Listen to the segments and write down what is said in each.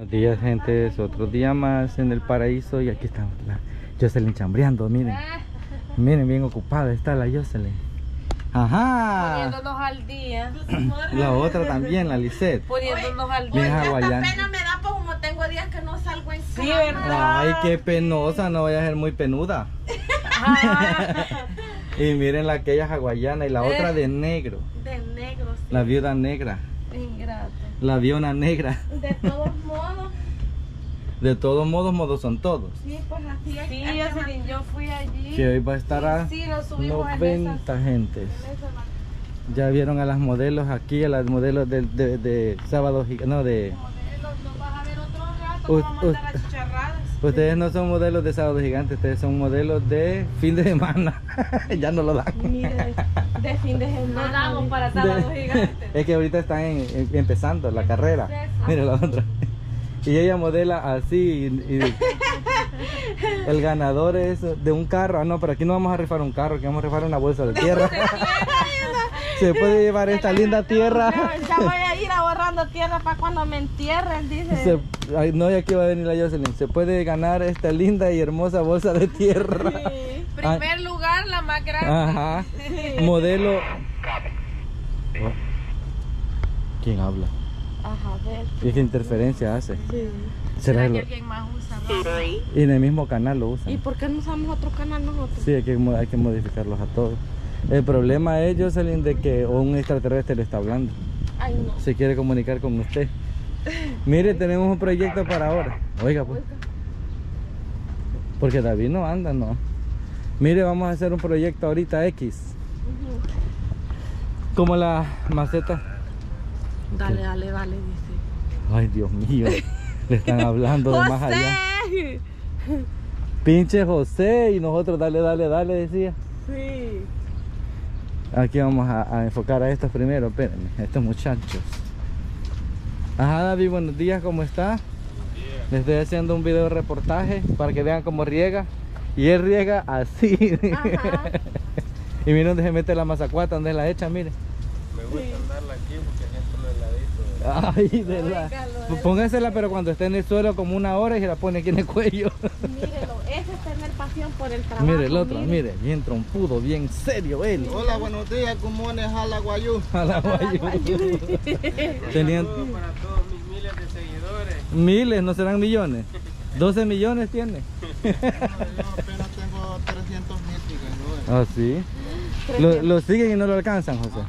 Buenos días, gente, es otro día más en el paraíso y aquí está la Jocelyn chambreando, miren. Miren, bien ocupada está la Jocelyn. Ajá. Poniéndonos al día. La otra también, la Lisette. Poniéndonos al día. Bien hawaiana. Pena me da pues como tengo días que no salgo en Sí, cama. ¿verdad? Ay, qué penosa, no vaya a ser muy penuda. Y miren la aquella hawaiana y la otra de negro. De negro, sí. La viuda negra. Ingrato. La viona negra. De todos modos, De todos modos, modos son todos. sí, pues así es. Sí, Jocelyn, yo fui allí. Que hoy va a estar a Sí, nos subimos 90 gentes. en esa Ya vieron a las modelos aquí, a las modelos de sábado, no, de... modelos, no vas a ver otro rato, Us- vamos a andar a chicharradas. Ustedes no son modelos de sábado gigante, ustedes son modelos de fin de semana. Ya no lo dan. Mire, de fin de No semana. damos para sábado gigante. Es que ahorita están empezando la carrera. Mira la otra. Y ella modela así. Y el ganador es de un carro. Ah, no, pero aquí no vamos a rifar un carro, aquí vamos a rifar una bolsa de tierra. Se puede llevar esta linda tierra. Ya voy a ir ahorrando tierra para cuando me entierren, dice. Ay, no, y aquí va a venir la Jocelyn. Se puede ganar esta linda y hermosa bolsa de tierra. Sí. Primer lugar, la más grande. Ajá. Modelo. ¿Quién habla? Ajá, ver. ¿Y qué interferencia hace? Sí. ¿Será ¿Será lo- que alguien más usa? ¿No? Y en el mismo canal lo usan. ¿Y por qué no usamos otro canal nosotros? Sí, hay que modificarlos a todos. El problema es, Jocelyn, de que un extraterrestre le está hablando. Ay, no. Se quiere comunicar con usted. Mire, tenemos un proyecto para ahora. Oiga, pues. Porque David no anda, no. Mire, vamos a hacer un proyecto ahorita X. Como la maceta. Dale, dale, dale, dice. Ay, Dios mío. Le están hablando de más allá. ¡José! Pinche José. Y nosotros, dale, dale, dale, decía. Sí. Aquí vamos a enfocar a estos primero. Espérenme, a estos muchachos. Ajá, David, buenos días, ¿cómo está? Les estoy haciendo un video reportaje para que vean cómo riega. Y él riega así. Ajá. Y miren dónde se mete la mazacuata, donde la echa, mire. Me gusta andarla aquí porque es solo heladito. Ay, de la... Óigalo, Póngasela, pero cuando esté en el suelo como una hora y se la pone aquí en el cuello. Mírelo, ese es tener pasión por el trabajo. Mire el otro, mire, bien trompudo, bien serio él. Hola, buenos días, ¿cómo es a la Guayú? A la guayu. Tenían Saludos para todos mis miles de seguidores. miles, no serán millones. 12 millones tiene. Yo apenas tengo 300,000 seguidores. Ah, sí. Lo siguen y no lo alcanzan, José.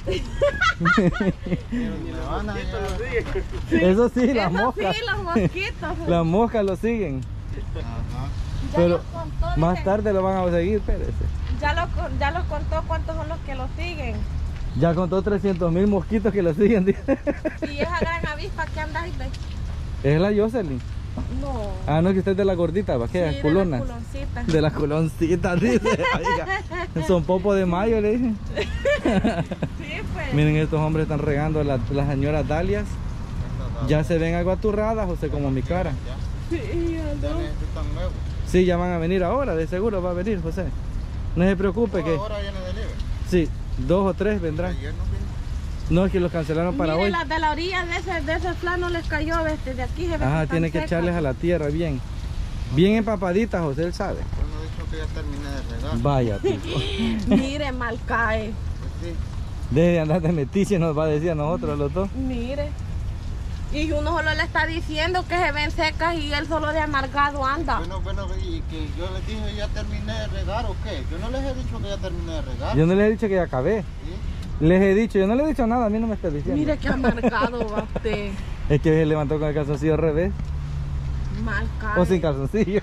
Pero ni la van a llegar. Eso sí, las Eso moscas. sí, los mosquitos. Las moscas lo siguen. Ajá. Ya Pero los contó, más dice. tarde lo van a seguir, espérese. Ya los contó cuántos son los que lo siguen. Ya contó 300,000 mosquitos que lo siguen. Dice. Y esa gran avispa que anda ahí, ve. Es la Jocelyn. No. Ah, no, que usted es de la gordita, ¿va? ¿Qué? Sí, Culona. de las culoncitas. De las culoncitas, dice. Oiga, son popo de mayo, le dije. Sí, pues. Miren, estos hombres están regando las señoras dalias. Ya se ven algo aturradas, José, como mi cara. Sí, Ya necesitan nuevo. Sí, ya van a venir ahora, de seguro va a venir, José. No se preocupe que... Ahora viene de nieve. Sí, 2 o 3 vendrán. Ayer no vino. No, es que los cancelaron para Mire, hoy. las de la orilla de ese plano les cayó, de aquí se ve. Ajá, están tiene que secas. echarles a la tierra bien. Bien empapaditas, José, él sabe. Yo no he dicho que ya terminé de regar. Vaya, tipo. Mire, mal cae. Pues sí. Deje de andar de metiche, nos va a decir a nosotros los dos. Mire. Y uno solo le está diciendo que se ven secas y él solo de amargado anda. Bueno, y que yo les dije ya terminé de regar o qué. Yo no les he dicho que ya terminé de regar. Yo no les he dicho que ya acabé. ¿Sí? Les he dicho, yo no les he dicho nada, a mí no me está diciendo. Mire qué amargado va usted. Es que se levantó con el calzoncillo al revés. Mal cae. O sin calzoncillo.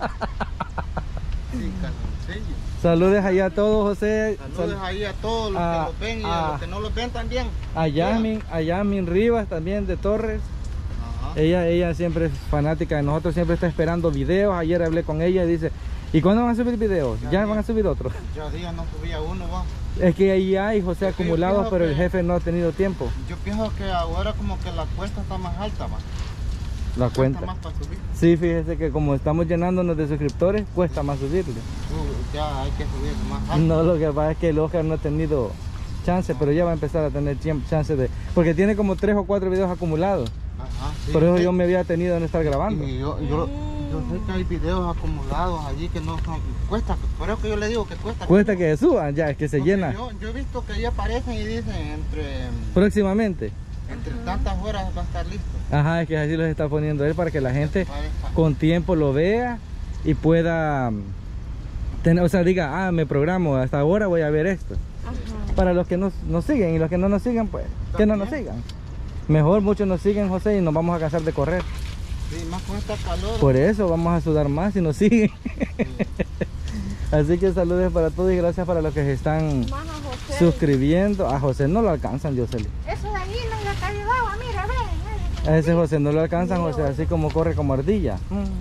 Sin calzoncillo. Saludes allá a todos, José. Saludos ahí a todos los Ah, que lo ven y ah. a los que no lo ven también. A Yamin Rivas también de Torres. Ajá. Ella siempre es fanática de nosotros, siempre está esperando videos. Ayer hablé con ella y dice, ¿y cuándo van a subir videos? Ya van a subir otros. Ya días no subía uno, va. Es que ahí hay, José, Es que yo acumulados, pienso pero el que- jefe no ha tenido tiempo. Yo pienso que ahora como que la cuesta está más alta, va. La Cuesta cuenta. más para subir. Sí, fíjese que como estamos llenándonos de suscriptores, cuesta más subirle. Ya hay que subir más alto. No, lo que pasa es que el Oscar no ha tenido chance, pero ya va a empezar a tener chance de... Porque tiene como 3 o 4 videos acumulados. Ajá, sí, Por eso sí. yo me había tenido en estar grabando. Y yo sé que hay videos acumulados allí que no son, cuesta, por eso que yo le digo que cuesta. Cuesta que se suban, ya, es que se Porque llena. Yo he visto que ahí aparecen y dicen Próximamente. entre tantas horas va a estar listo. Ajá, es que así los está poniendo él para que la gente Parece- con tiempo lo vea y pueda tener, o sea, diga, me programo, hasta ahora voy a ver esto. Ajá. Para los que nos siguen y los que no nos siguen, pues, que no nos sigan. Mejor muchos nos siguen, José, y nos vamos a cansar de correr. Sí, más con esta calor. Por eso vamos a sudar más si nos siguen. Sí. Así que saludos para todos y gracias para los que se están Más a José. suscribiendo. A José no lo alcanzan, Yoseli. Eso de allí no es la calle de agua, mira, ven. A ese José no lo alcanzan, José, así como corre como ardilla.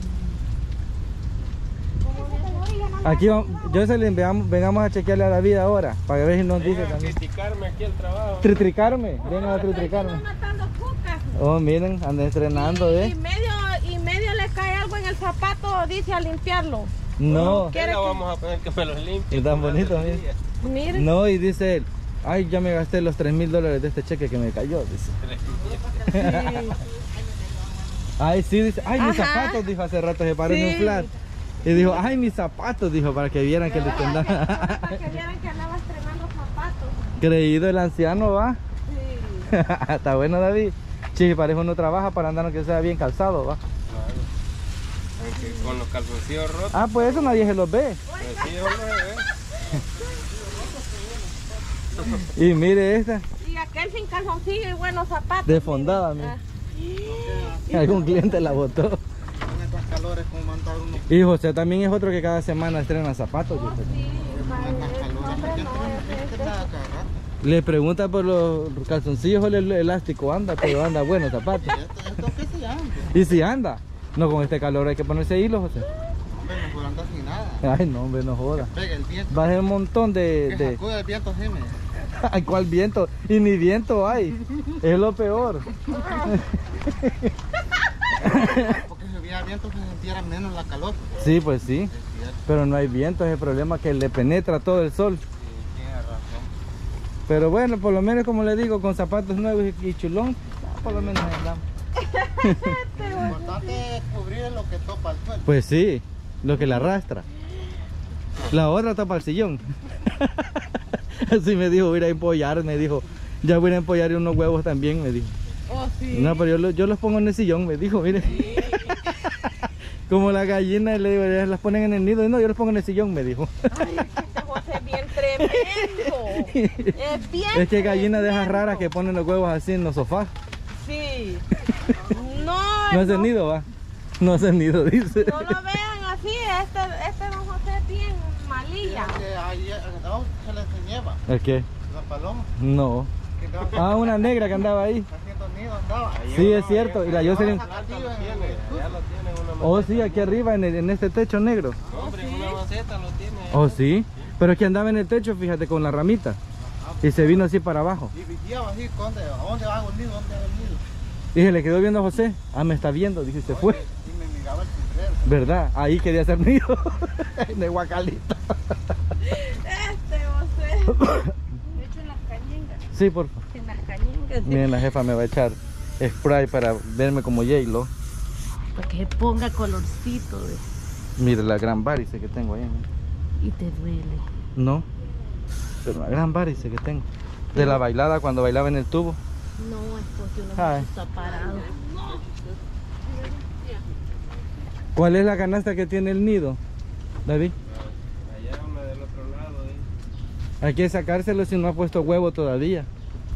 Aquí Yoseli, vengamos a chequearle a David ahora, para ver si nos dice también. Criticarme aquí el trabajo. Tritricarme, vengan a tritricarme. Están matando cucas. Oh, miren, andan estrenando, Y medio le cae algo en el zapato, dice, a limpiarlo. No, ¿Qué la vamos a poner que me los limpie? es tan bonito, miren. Miren. No, y dice él, ay, ya me gasté los $3,000 de este cheque que me cayó, dice. Sí. Ay, sí, dice, ay, mis Ajá. zapatos, dijo hace rato, se paró en un Sí. flat. Y dijo, ay, mis zapatos, dijo, para que vieran que le andaba. Para que vieran que andaba estrenando zapatos. Creído el anciano, va. Sí. Está bueno, David. Sí, parece uno trabaja para andar que sea bien calzado, va. Claro. Aunque con los calzoncillos rotos, Ah, pues eso nadie se los ve. pues sí, hombre, Y mire esta, Y aquel sin calzoncillo y buenos zapatos. desfondada, mira. mire. Algún cliente la botó. Con estas calores como mandar uno. Y José también es otro que cada semana estrena zapatos. Oh, José. sí, Con estas el calores. nombre ¿Quién no tiene es que nada cada rato? Le pregunta por los calzoncillos o el elástico anda, pero anda bueno zapatos. ¿Esto qué se llama? Y si anda, no con este calor hay que ponerse hilo, José. Hombre, mejor anda sin nada. Ay, no, hombre, no joda. Pega el viento. Va a ser un montón Que de... sacude el viento, Jimmy. Ay, ¿cuál viento? Y ni viento hay. Es lo peor. Porque si hubiera viento se sintiera menos la calor. Sí, pues sí. Es cierto. Pero no hay viento, es el problema que le penetra todo el sol. Sí, tiene razón. Pero bueno, por lo menos como le digo, con zapatos nuevos y chulón, por lo menos andamos. Lo importante es cubrir lo que topa el suelo. Pues sí, lo que la arrastra. La otra tapa el sillón. Así me dijo, voy a ir a empollar, me dijo. Ya voy a empollar unos huevos también, me dijo. Oh, sí. No, pero yo los pongo en el sillón, me dijo, mire. Como la gallina, le digo, ya las ponen en el nido. No, yo los pongo en el sillón, me dijo. Ay, este José es bien tremendo. Es bien Es que hay gallinas de esas tremendo. raras que ponen los huevos así en los sofás. Sí. No, No hace nido, va. No hace nido, dice. No lo vean así, este don José es bien malilla. Que ayer no, se le enseñaba. ¿El qué? La paloma. No. Que andaba Ah, una negra que andaba ahí. haciendo nido, andaba. Sí, es cierto. Y la Jocelyn. ya lo tiene, ya lo tiene en una maceta. Oh, sí, aquí arriba en este techo negro. Hombre, en una maceta lo tiene. Oh, sí. Pero es que andaba en el techo, fíjate, con la ramita. Y se vino así para abajo. Y vigilaba así, ¿a dónde va el nido? ¿Dónde va el nido? Y se le quedó viendo a José. Ah, me está viendo, dije, se fue. Y me miraba el sombrero. ¿Verdad? Ahí quería hacer nido. De guacalito. Este José. De hecho en las cañengas. Sí, por favor. En las cañengas. Miren, la jefa me va a echar spray para verme como J-Lo. Para que se ponga colorcito. Mire la gran varice que tengo ahí. mira. Y te duele. No, pero la gran varice que tengo. De la bailada cuando bailaba en el tubo. No, es porque uno Ay. está parado. ¿Cuál es la canasta que tiene el nido, David? Allá una del otro lado. Hay que sacárselo si no ha puesto huevo todavía.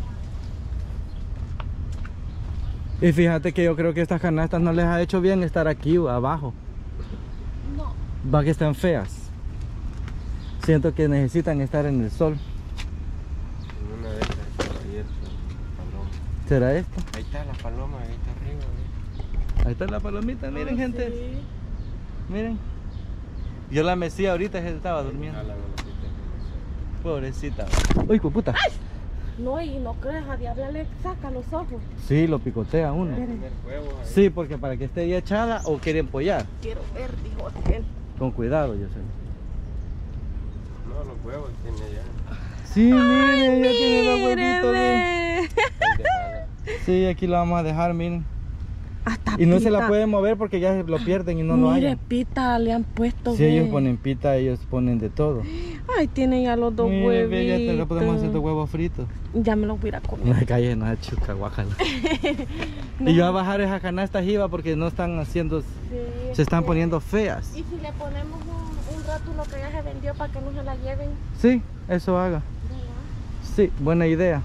Y fíjate que yo creo que estas canastas no les ha hecho bien estar aquí abajo. No. Va que están feas. Siento que necesitan estar en el sol. En una de esas estaba ayer la paloma. ¿Será esto? Ahí está la paloma, ahí está arriba. ¿eh? Ahí está la palomita, miren gente. Sí. Miren. Yo la mecía ahorita, se estaba durmiendo. Jala, velocita. Pobrecita. Uy, puta. No, y no creas, a diablo le saca los ojos. Sí, lo picotea uno. Tener huevos ahí. Sí, porque para que esté ya echada o quiere empollar. Quiero ver, dijo aquel. Con cuidado, yo sé. No, los huevos tiene allá. Sí, miren, ya tiene los huevitos. miren. Mírele. Ahí déjala. Sí, aquí lo vamos a dejar, miren. Hasta Y no se la pita. pueden mover porque ya lo pierden y no lo Mire, hallan. pita le han puesto. Si ve. ellos ponen pita, ellos ponen de todo. Ay, tienen ya los dos Mire, huevitos. ve, ya te lo podemos hacer de huevos fritos. Ya me los voy a ir a comer. No se calle, no se chuca, guácala. Y yo a bajar esas canastas iba porque no están haciendo, Sí, se están poniendo feas. Y si le ponemos un rótulo que ya se vendió para que no se la lleven. Sí, eso haga. Sí, buena idea.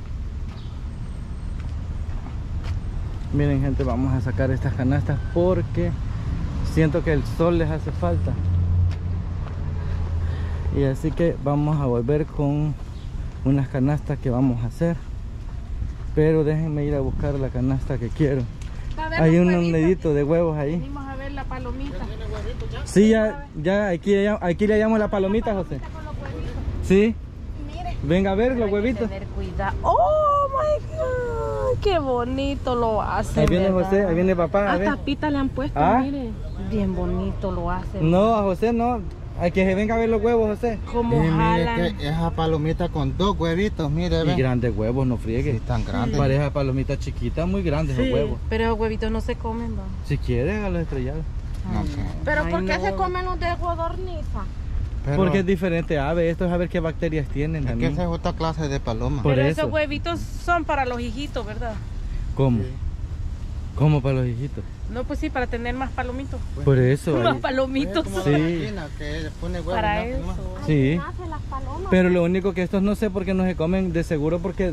Miren, gente, vamos a sacar estas canastas porque siento que el sol les hace falta. Y así que vamos a volver con unas canastas que vamos a hacer. Pero déjenme ir a buscar la canasta que quiero. Hay un nidito de huevos ahí. Venimos a ver la palomita. Sí, ya aquí le llamamos la palomita, José. Sí. Mire. Venga a ver los huevitos. Tener cuidado. Oh my God. Qué bonito lo hace. Ahí viene ¿verdad? José, ahí viene papá. A ver. Hasta pita le han puesto, ¿Ah? mire. Bien bonito lo hace. No, a José no. Hay que se venga a ver los huevos, José. Como Mire jalan. que esa palomita con 2 huevitos, mire, Y ve. grandes huevos, no friegue. Sí, tan grandes. Pareja palomita chiquita, muy grandes los huevos. Pero los huevitos no se comen, ¿no? Si quiere, hágalo estrellado. No sé. Pero Ay, ¿por qué no. se comen los de codorniza? Pero Porque es diferente ave. Esto es a ver qué bacterias tienen es que también. esa es otra clase de paloma. Por Pero eso. esos huevitos son para los hijitos, ¿verdad? ¿Cómo? ¿Cómo para los hijitos? No, pues sí, para tener más palomitos. Por eso. Más ahí- palomitos. Es como Sí. la gallina que pone huevos Para y nace más. eso. Sí. Nacen las palomas. Pero lo único que estos no sé por qué no se comen, de seguro porque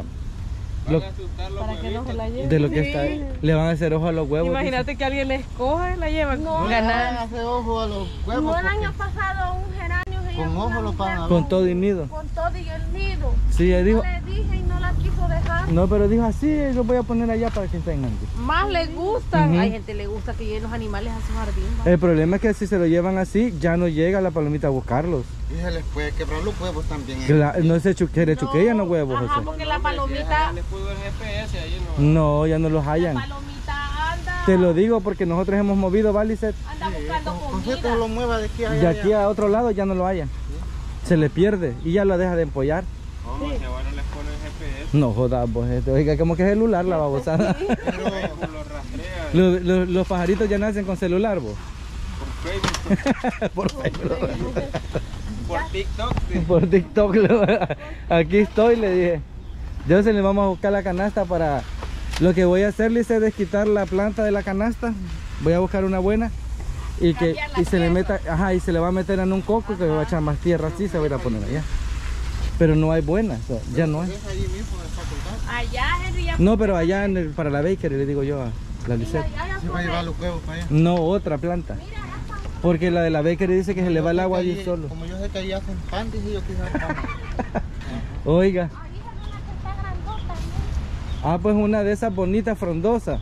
Para que no se la lleven. de lo que Sí. está, le van a hacer ojo a los huevos. Imagínate que alguien les coge y la lleva. No. Ganar. Hace ojo a los huevos. No, el porque año pasado un geranio se con llevó ojo una lo mujer pagan. Con todo y nido. con todo y el nido. Sí, ella dijo. Yo le dije y no la quiso dejar. No, pero dijo así, lo voy a poner allá para que estén antes. Más les gustan. Ujú. Hay gente le gusta que lleven los animales a su jardín. ¿va? El problema es que si se lo llevan así, ya no llega la palomita a buscarlos. Y se les puede quebrar los huevos también. No se quiere chuqueya, no huevos, Ajá, José. porque la palomita, Le pudo el GPS ahí no. No, ya no los hallan. palomita anda, Te lo digo porque nosotros hemos movido, Valicet. anda buscando Concepto comida. lo mueva de aquí a Y allá. aquí a otro lado ya no lo hallan. Se le pierde y ya lo deja de empollar. ¿Cómo? Si ahora les pone el GPS, No jodas, vos. Oiga, como que celular la babosada. el vehículo rastrea Los pajaritos ya nacen con celular, vos. por Facebook, Por Facebook. por TikTok. Sí. Por TikTok. Aquí estoy, le dije. Yo se le vamos a buscar la canasta para... Lo que voy a hacer, Lice, es quitar la planta de la canasta. Voy a buscar una buena. Y que se le meta, ajá, y se le va a meter en un coco que le va a echar más tierra así, se va a ir a poner allá. Pero no hay buenas, o sea, ya no hay. Es ahí mismo en facultad. Allá, Henry, ya No, pero allá para la bakery le digo yo a la Lisette. Se va a llevar los huevos para allá. No, otra planta. Porque la de la bakery dice que se le va el agua allí solo. Como yo sé que ahí hacen pan, dije yo quizás pan. Oiga. Ah, pues una de esas bonitas frondosas.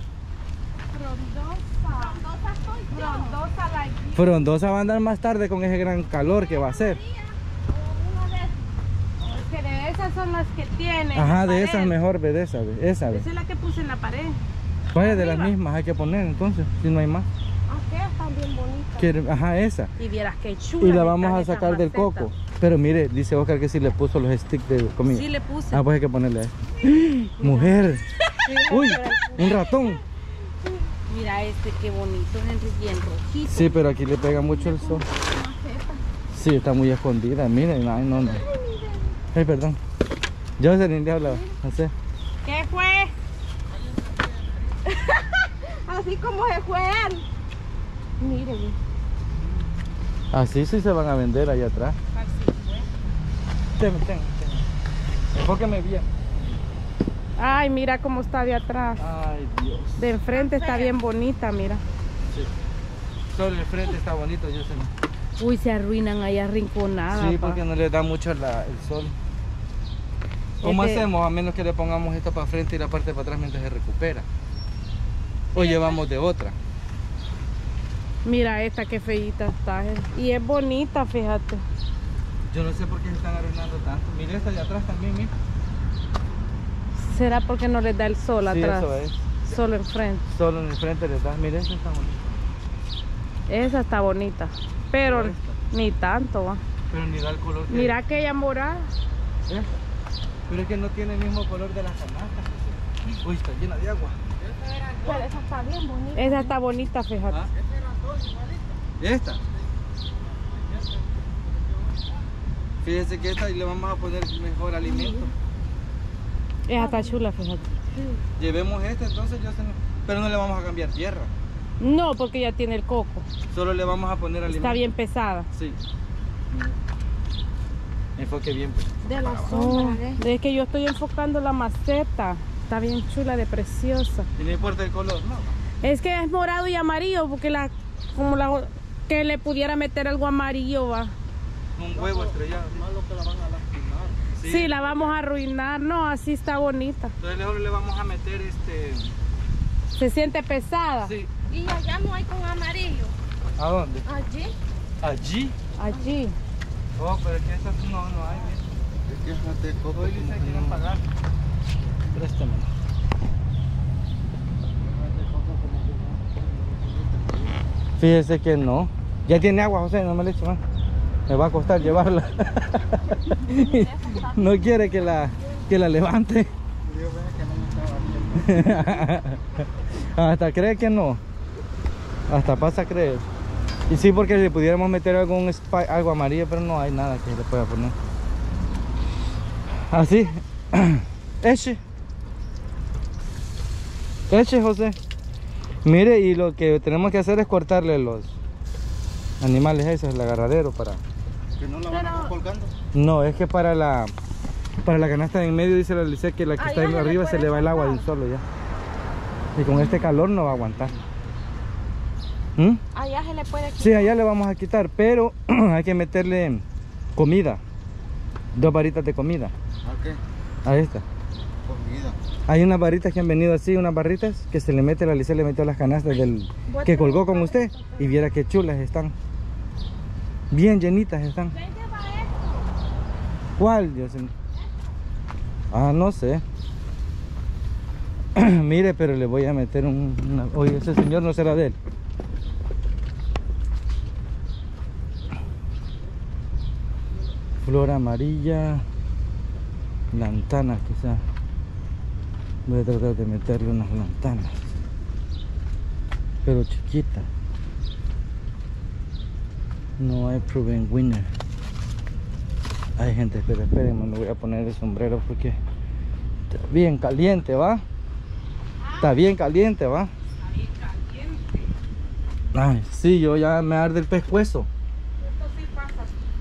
Frondosa va a andar más tarde con ese gran calor que va a hacer. Que de esas son las que tienen. Ajá, la de pared. esas mejor, ve de esas, ve, esa, ve. Esa es la que puse en la pared. Vaya, de las mismas hay que poner entonces, si no hay más. están bien bonitas. Ajá, esa. Y vieras qué chula. Y la vamos a sacar del coco. Pero mire, dice Oscar que si le puso los sticks de comida. Sí, le puse. Ah, pues hay que ponerle a esto. Mujer. Uy, un ratón. Mira este, qué bonito, Henry, bien rojito. Sí, pero aquí le pega mucho el sol. Sí, está muy escondida. Miren, ay, no, no. Ay, perdón. Yo se le habla, no sé. ¿Qué fue? Así como se fue él. Mire, Así sí se van a vender allá atrás. Ten. Enfóqueme bien. Ay, mira cómo está de atrás. Ay, Dios. De enfrente está bien bonita, mira. Sí. Solo el frente está bonito, yo sé. Uy, se arruinan ahí arrinconadas. Sí, pa. porque no le da mucho el sol. ¿Cómo Es que- hacemos? A menos que le pongamos esto para frente y la parte para atrás mientras se recupera. O llevamos de otra. Mira esta, qué feíta está. Y es bonita, fíjate. Yo no sé por qué se están arruinando tanto. Mira esta de atrás también, mira. ¿Será porque no les da el sol Sí, atrás? eso es. Solo enfrente. Solo en el frente le da. Mira, esta está bonita. Esa está bonita. Pero Pero esta. ni tanto, va. Pero ni da el color que Mira aquella morada. Esta. Pero es que no tiene el mismo color de las canastas. Uy, está llena de agua. Pero esa está bien bonita. Esa está bonita, fíjate. ¿Ah? ¿Esta? Fíjese que esta y le vamos a poner mejor alimento. Esa está chula, fíjate. Llevemos esta entonces, pero no le vamos a cambiar tierra. No, porque ya tiene el coco. Solo le vamos a poner alimento. Está bien pesada. Sí. Enfoque bien. Pues. De la Oh, sombra, es que yo estoy enfocando la maceta. Está bien chula, de preciosa. Y no importa el color, no. Es que es morado y amarillo, porque que le pudiera meter algo amarillo, va. Un huevo estrellado. Malo que la van a lastimar. Sí, la vamos a arruinar. No, así está bonita. Entonces mejor le vamos a meter Se siente pesada. Sí. Y allá no hay con amarillo. ¿A dónde? Allí. Allí. Allí. Oh, pero es que estas no hay. Es que esas de coco Hoy como dice que que no no. pagar. Préstame. Fíjese que no. Ya tiene agua, José, no me le eche más. Me va a costar llevarla. No quiere que la levante. Yo veo que no me estaba viendo. Hasta cree que no. Hasta pasa a creer. Y sí, porque le pudiéramos meter algo amarillo, pero no hay nada que le pueda poner. Así. Eche. Eche, José. Mire, y lo que tenemos que hacer es cortarle los animales esos, el agarradero para... Que no la van a ir colgando. No, es que para la canasta de en medio dice la Alicia que la que Ah, está ya se le arriba puede se le va el agua de un cortar. solo ya. Y con este calor no va a aguantar. ¿Mm? Allá se le puede quitar. Sí, allá le vamos a quitar, pero hay que meterle comida. 2 varitas de comida. ¿A qué? A esta. Comida. Hay unas varitas que han venido así, unas barritas que se le mete, la Alicia le metió las canastas del que colgó con usted. Y viera qué chulas están. Bien llenitas están. ¿Cuál, Dios mío? Ah, no sé. Mire, pero le voy a meter Oye, ese señor no será de él. Flor amarilla. Lantanas quizás. Voy a tratar de meterle unas lantanas. Pero chiquitas. No hay proven winner. Hay gente, espérenme, me voy a poner el sombrero porque está bien caliente, ¿va? Está bien caliente, ¿va? Ay, sí, yo ya me arde el pescuezo. Esto sí pasa.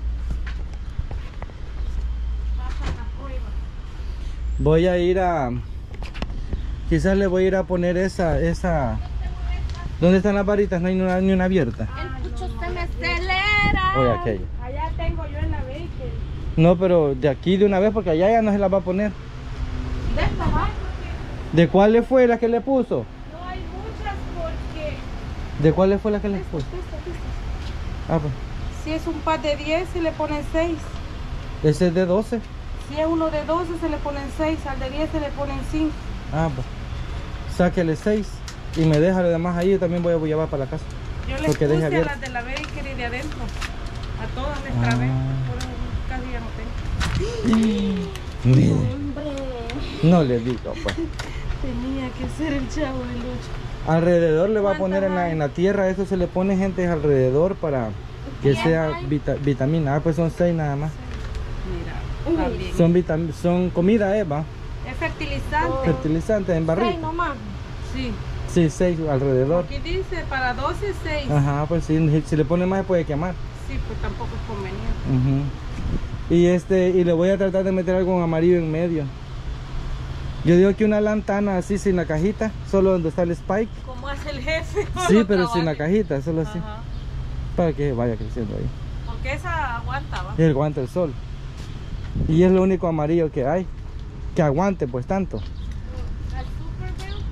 Pasa la prueba. Voy a ir a... Quizás le voy a ir a poner esa... ¿Dónde están las varitas? No hay ni una abierta. El pucho se me acelera. Oye, aquello. Allá tengo yo en la baker. No, pero de aquí de una vez porque allá ya no se las va a poner. De esta va. ¿De cuál fue la que le puso? No hay muchas porque ¿De cuál fue la que le puso? Ah, pues. si es un par de 10 se le ponen 6. Ese es de 12. Si es uno de 12 se le ponen 6, al de 10 se le ponen 5. Ah, pues. Sáquele 6 y me deja lo demás ahí. Yo también voy a llevar para la casa. Yo les Porque puse deja a abierto. las de la baker y de adentro. A todas les trabé. Por eso casi ya no tengo. Mire, Hombre. no le digo, pues. Tenía que ser el chavo del 8. Alrededor le va a ¿Cuántas poner en la tierra. Eso se le pone, gente, alrededor para que sea vitamina. Ah, pues son 6 nada más. Mira, también. Son comida, Eva. Es fertilizante. Fertilizantes en barril. 6 nomás. Sí. Sí, 6 alrededor. Aquí dice para 12, 6. Ajá, pues sí, si le pone más puede quemar. Sí, pues tampoco es conveniente. Ujú. Y le voy a tratar de meter algo en amarillo en medio. Yo digo que una lantana así sin la cajita, solo donde está el spike. Como hace el jefe. con Sí, los pero sin la caballos. cajita, solo así. Ajá. Para que vaya creciendo ahí. Porque esa aguanta, ¿va? Y aguanta el sol. Y es lo único amarillo que hay. Que aguante pues tanto. ¿Al Superbell?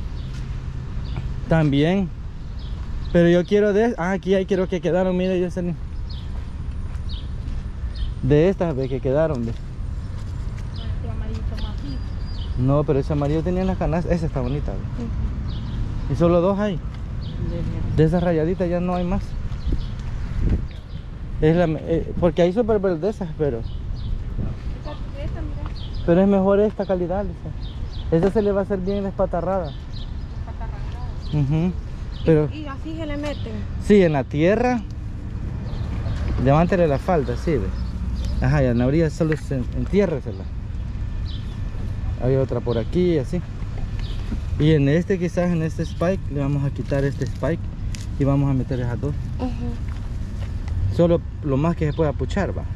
También. Pero yo quiero aquí hay quiero que quedaron, mire, yo salí. De estas ve que quedaron, ve. Este amarillito más vivo. No, pero ese amarillo tenía en las canastas. Esa está bonita, ve. Y solo 2 hay. De esas rayaditas ya no hay más. Porque hay Superbell de esas, pero es mejor esta calidad, Lisa. Esta se le va a hacer bien espatarrada. Ujú. Pero Y así se le meten. sí, en la tierra, levántale la falda, sí, ve. Ajá, y en la orilla solo entiérresela. Hay otra por aquí, así. Y en este, quizás en este spike, le vamos a quitar este spike y vamos a meter esas dos. Solo lo más que se pueda puchar, va.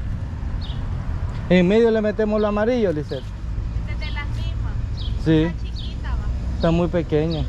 En medio le metemos lo amarillo, Lisette. Desde las mismas. Sí, La chiquita va. está muy pequeña.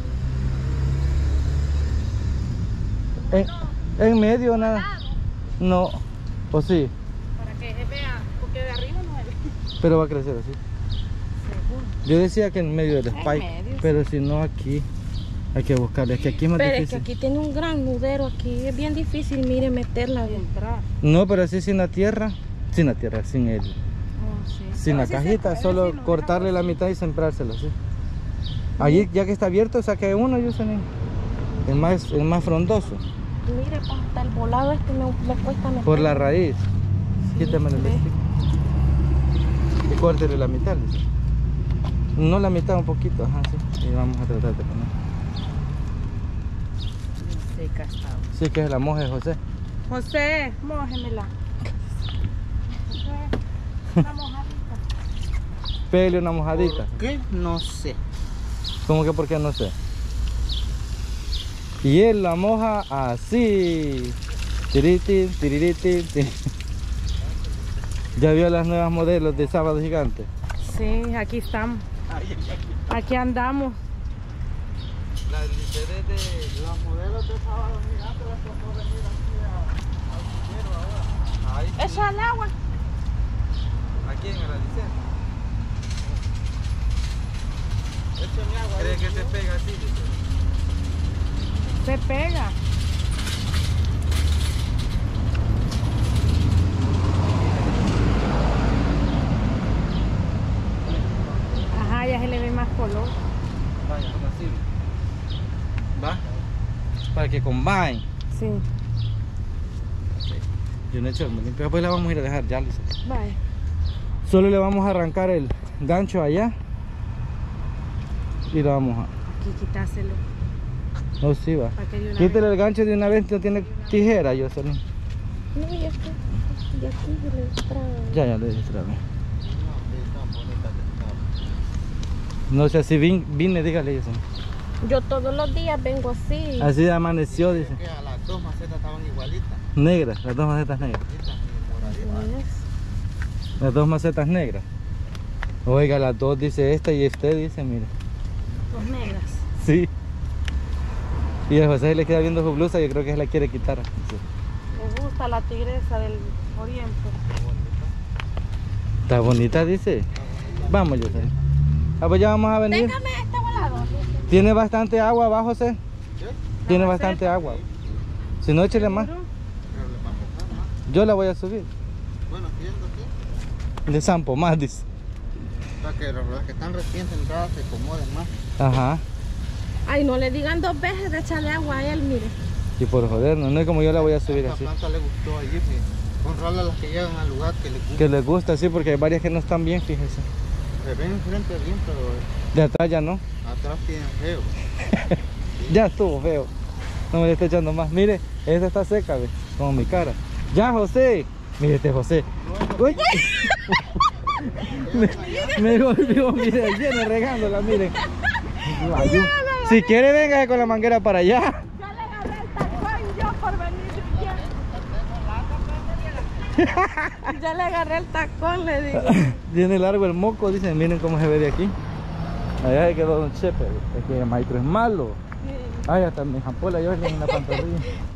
En medio nada. No, o sí, Para que se vea, porque de arriba no se ve. pero va a crecer así. Seguro. Yo decía que en medio del En spike, medio, pero si no aquí hay que buscarle. Es que aquí es más Pero es que difícil. aquí tiene un gran nudero aquí. Es bien difícil, mire, meterla y entrar. No, pero así sin la tierra, sin el, Oh, sí. sin la cajita, solo cortarle la mitad y sembrárselo así. Allí ya que está abierto, saque uno, Yuselin. El más frondoso. Mire, hasta el volado este me cuesta meter. Por la raíz. Quítame el ve. eléctrico. Y córtele la mitad, dice. No la mitad, un poquito, ajá, sí. Y vamos a tratar de poner. Seca está. Sí, que es la moja de José. José, mójemela. Una mojadita. Pele una mojadita. ¿Qué? No sé. ¿Cómo que por qué? No sé. Y él la moja así. Tiritín, tiriritín, tin. ¿Ya vio las nuevas modelos de Sábado Gigante? Sí, aquí estamos. Aquí andamos. Las de Los modelos de Sábado Gigante las tocó venir aquí al ahora. Echa el agua. Aquí en la licencia. Échame agua. ¿Cree que se pega así? Se pega. Ajá, ya se le ve más color. Vaya, así. ¿Va? Para que combine. Sí. Yo no he hecho, después la vamos a ir a dejar ya, Lisa. Vaya. Solo le vamos a arrancar el gancho allá. Y lo vamos a... Aquí quitárselo. No, sí va. Para que de una Quítale vez. el gancho de una vez, no tiene tijera, Jocelyn. No, ya está. Y aquí se le trae. Ya le dije otra vez. No, sí, tan bonita que está. No sé si vine, dígale eso. Yo todos los días vengo así. Así amaneció, dice. Que a las dos macetas estaban igualitas. Negras, las dos macetas negras. Bonitas y moraditas. Las dos macetas negras. Oiga, las dos dice esta y usted dice, mire. Dos negras. Sí. Y a José le queda viendo su blusa, yo creo que se la quiere quitar. Sí. Me gusta la tigresa del oriente. Está bonita, dice. Vamos, José. Ah, pues ya vamos a venir. Téngame este volado. Tiene bastante agua abajo, José. ¿Qué? Tiene bastante agua. Si no, échele más. Pero le vamos a dar más. Yo la voy a subir. Bueno, siendo así. De Sampo más, dice. Para que las que están recién sentadas se acomoden más. Ajá. Ay, no le digan dos veces de echarle agua a él, mire. Y por joder, no es como yo la voy a subir A así. la planta le gustó allí, que honrarle a las que llegan al lugar que les gusta. Que les gusta así porque hay varias que no están bien, fíjese. Se ven enfrente bien, pero De atrás ya no. atrás tienen feo. Ya estuvo feo. No me le estoy echando más. Mire, esta está seca, ve, como mi cara. Ya, José. Mire este José. Uy. me golpeó, mire, lleno regándola, miren. Si quiere, venga con la manguera para allá. Ya le agarré el tacón yo por venir. Ya le agarré el tacón, le digo. Tiene largo el moco, dicen. Miren cómo se ve de aquí. Allá se quedó Don Chepe. Es que el maestro es malo. Ay, hasta mi jampola yo en la pantorrilla.